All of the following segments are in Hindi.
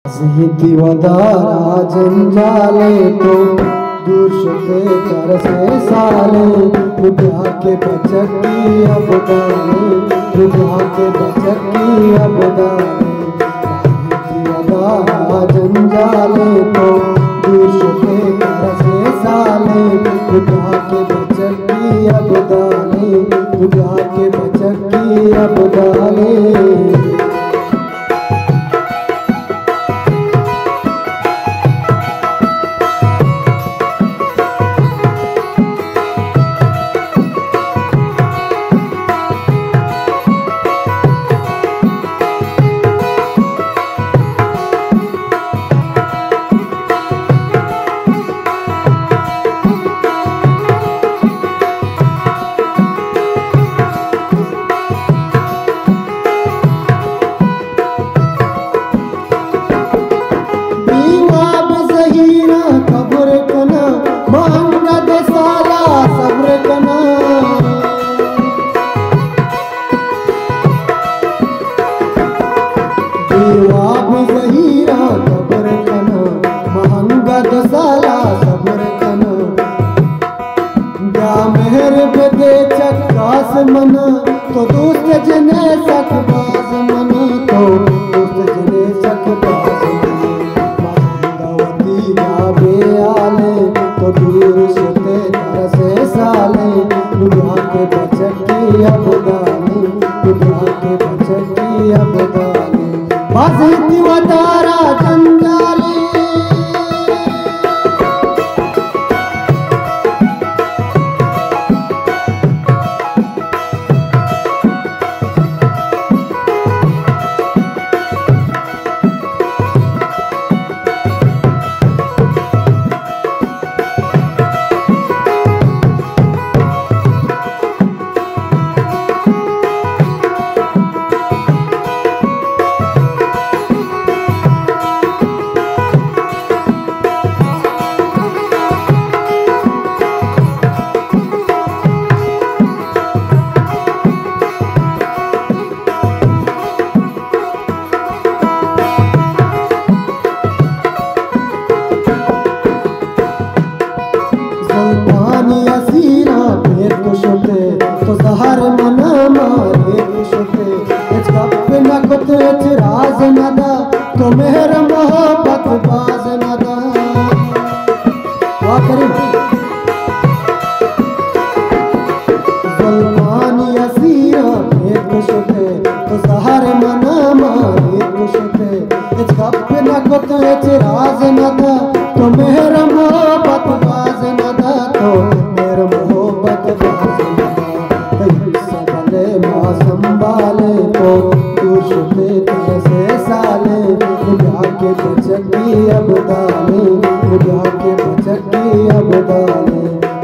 जिहिति वदारा जंजाले तो दूर शुते कर से साले बुढ़ा के बचकी अब दाने बुढ़ा के बचकी अब दाने जिहिति वदारा जंजाले तो दूर शुते कर से साले बुढ़ा के बचकी अब दाने बुढ़ा के बचकी अब दाने। मना तो दोस्त जने सकबाज मना तो दोस्त जने सकबाज मनावती जाबे आले तो दूर सुते तरसे साले दुनिया के बचकी अब दाने दुनिया के बचकी अब दाने बाज़िती वदारा जंजाले तो सहर मना मारे खुशते कप न कुत राज नदा तो मेहर मोहब्बत बाज नदा जुल्मानी असीरा में खुशते तो सहर मना मारे खुशते कप न कुत राज नदा तो मेहर मोहब्बत बाज नदा तो मेहर मोहब्बत बाज संभाले तो दूर शुते तरसे साले बुढ़ा के बचकी अब दाने बुढ़ा के बचकी अब दाने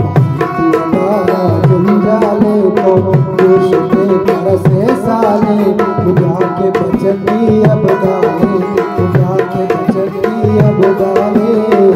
जंजाले तो दूर शुते तरसे साले बुढ़ा के बचकी अब दाने बुढ़ा के बचकी अब दाने।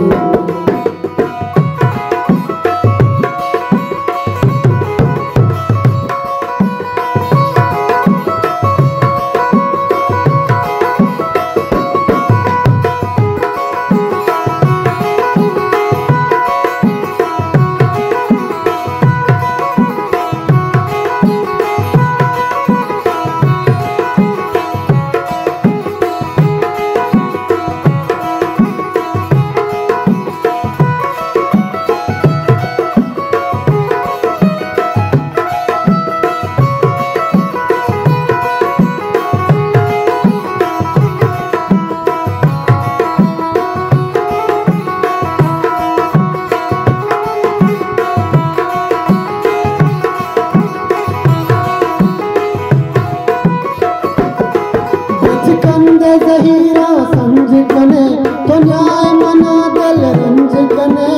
जहीरा संज कने तो न्याय मना दल रंज कने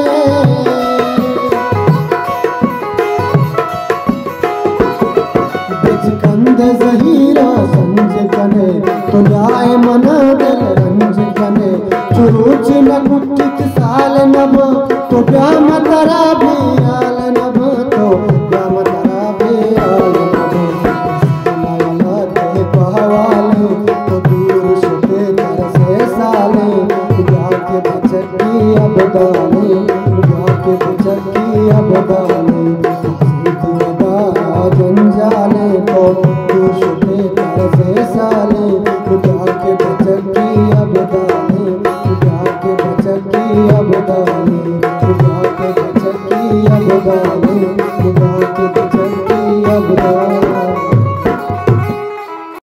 बिजकंद जहीरा संज कने तो न्याय मना दल रंज कने चुरूच न कुटित साल नभ तो ब्याम तरा भी आल नभ तो ब्याम तरा भी आल नभ पहवाले तो दूर शुते तरसे साले जाके बचकी अबदानी, जाके बचकी अबदानी। जंजाले को दूसरे तरसे साले, जाके बचकी अबदानी, जाके बचकी अबदानी, जाके बचकी अबदानी।